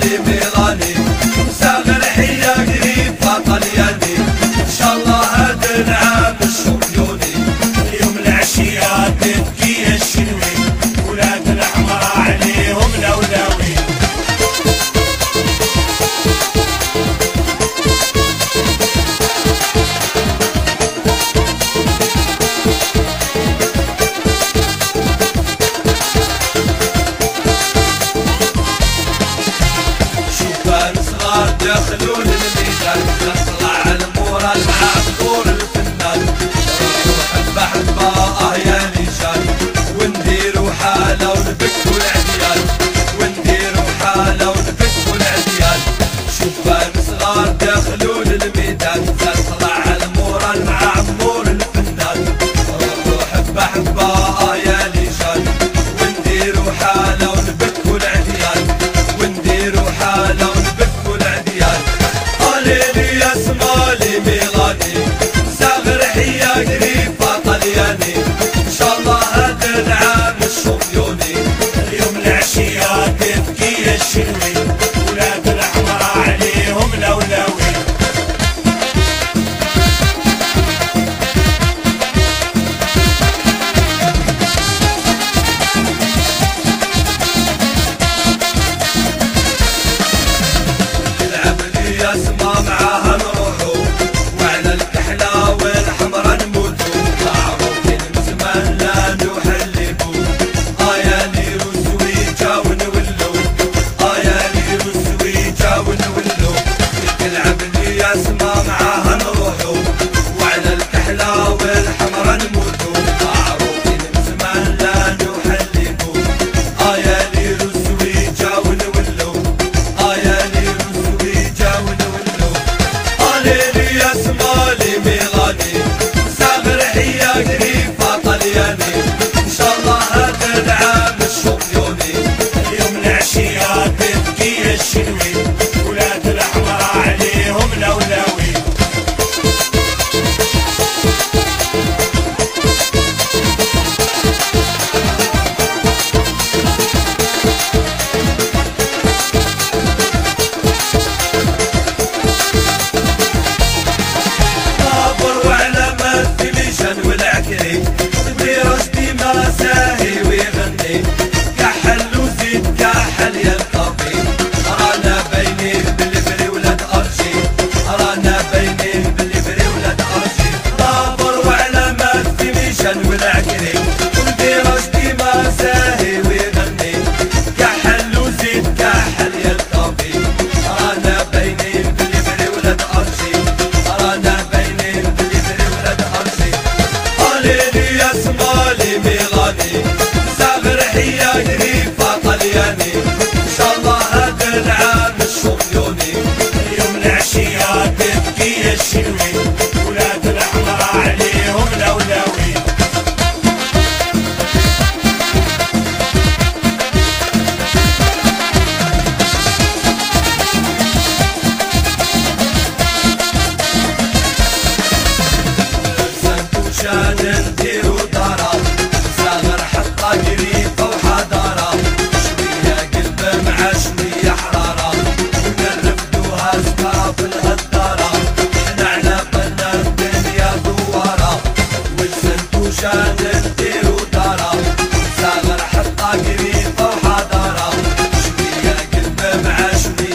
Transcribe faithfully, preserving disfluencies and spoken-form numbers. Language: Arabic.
اسمالي ميلاني صغر حيا قريب طلياني ان شاء الله هذا العام الشميوني يوم العشيات تبكي الشنوي ولاد الحمر عليهم لولاوي دخلوا للميدان نطلع المورال مع حضور الفنان حبة حبة اه يا نيشان ونديروا حالة ونبكوا العديان ونديروا حالة ونبكوا العديان شبان صغار دخلوا للميدان نطلع المورال مع عمور الفنان حبة حبة اه يا نيشان ونديروا حالة ونبكوا العديان ونديروا حالة ونبكوا العديان ليلي يا اسمالي ميلاني صغر حيا قريب طلياني ان شاء الله هذا العام الشميوني يوم العشيات تبكي الشنوي ولاد الحمر عليهم لولاوي اسمع معاها نروحو وعلى الكحلة والحمرا نموتو معروفين من زمان لا نحلبو اه يا نيرو الزويجة ونولو اه يا نيرو الزويجة ونولو تلعب لي اسمع معاها نروحو وعلى الكحلة والحمرا نموتو معروفين من زمان لا نحلبو اه يا نيرو الزويجة ونولو اه يا نيرو الزويجة ليلي يا اسمالي ميلاني صغر حيا قريب طلياني ان شاء الله هذا العام الشميوني يوم العشيات تبكي الشنوي ولاد الحمر عليهم لولاوي والعكري بيرش ديما ساهي ويغني كحل وزيد كحل يا الطبيب رانا بينين بالبري ولاد ارشي رانا بينين بالبري ولاد ارشي طابر وعلامات في ميشان والعكري بيرش ديما ساهي ويغني كحل وزيد كحل يا الطبيب رانا بينين بالبري ولاد ارشي رانا بينين بالبري ولاد ارشي ليلي يا اسمالي ميلاني صغر حيا قريب طلياني ان شاء الله هذا العام الشميوني يوم العشيات تبكي الشنوي ولاد الحمر عليهم لولاوي شان نديرو دارا صغر حطة قريبة وحضارة شوية قلب مع شوية حرارة ونرفدوها سكرة في الهدارة نعنى قلنا الدنيا دوارة والسنتو شان نديرو دارا صغر حطة قريبة وحضارة شوية قلب مع شوية